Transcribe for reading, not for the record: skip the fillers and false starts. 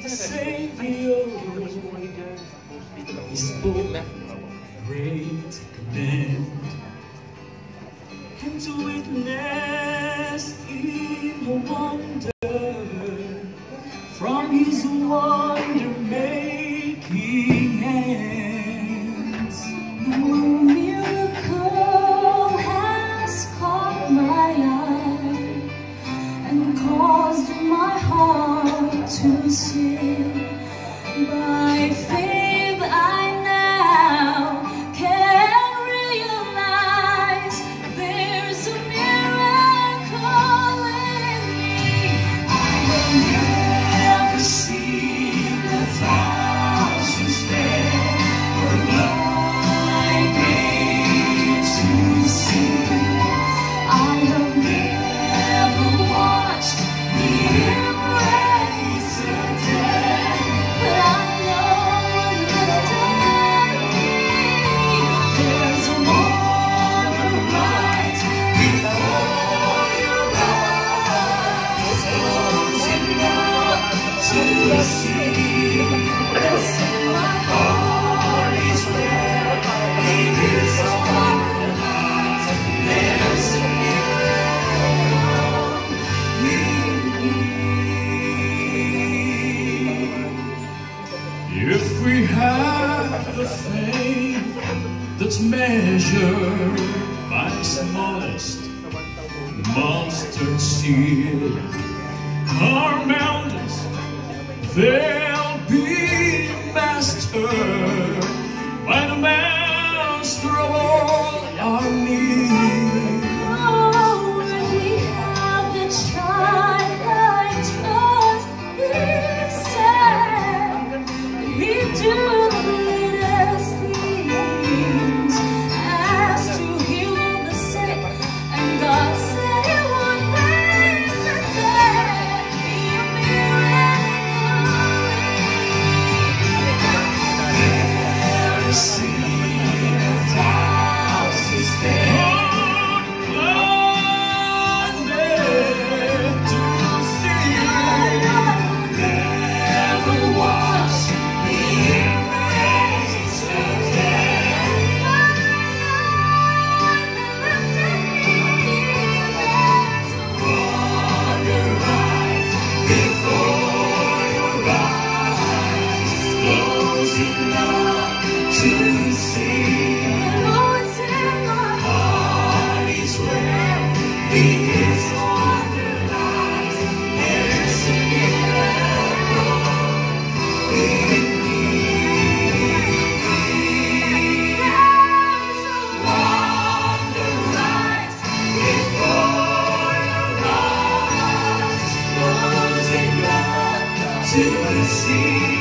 Savior, He spoke great command, and to witness in the wonder from His wonder-making hands. No miracle has caught my eye and caused my heart to sing. By faith I now can realize there's a miracle in me. I will never see the thousands there were blind to see. I will never watch the embrace of death, but I know that there's a water right before your eyes, closing up to see. Yes, my heart is where He is on the light. There's a miracle in me. If we have the faith that's measured by the smallest mustard seed, our mountains, they'll be mastered by the master of all our needs. Oh, we have the child, I trust He said He do the greatest things, as to heal the sick, and God said He would raise the dead. Be a miracle. See the thousands there, blinded to see. Never watch the embrace of death. Wonder right before your eyes, closing up to see. What's in my Heart is where His wonder lies. There's a miracle in me. Wonder right before your eyes, closing up to see.